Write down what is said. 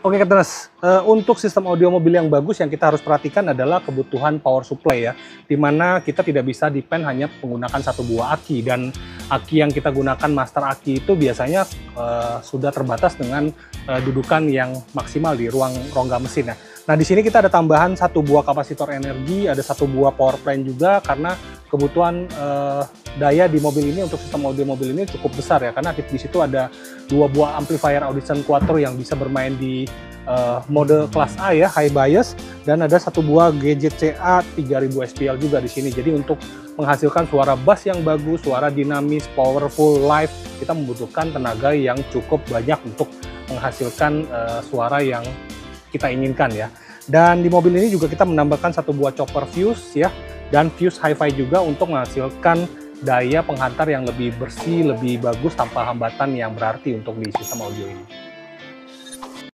Oke, Katers, untuk sistem audio mobil yang bagus yang kita harus perhatikan adalah kebutuhan power supply ya, di mana kita tidak bisa depend hanya menggunakan satu buah aki, dan aki yang kita gunakan master aki itu biasanya sudah terbatas dengan dudukan yang maksimal di ruang rongga mesin ya. Nah, di sini kita ada tambahan satu buah kapasitor energi, ada satu buah power plant juga karena kebutuhan daya di mobil ini untuk sistem audio mobil ini cukup besar ya, karena di situ ada dua buah amplifier Audison Quattro yang bisa bermain di mode kelas A ya, high bias, dan ada satu buah GJCA 3000 SPL juga di sini. Jadi untuk menghasilkan suara bass yang bagus, suara dinamis, powerful, live, kita membutuhkan tenaga yang cukup banyak untuk menghasilkan suara yang kita inginkan ya. Dan di mobil ini juga kita menambahkan satu buah chopper fuse ya, dan fuse hi-fi juga untuk menghasilkan daya penghantar yang lebih bersih, lebih bagus tanpa hambatan yang berarti untuk di sistem audio ini.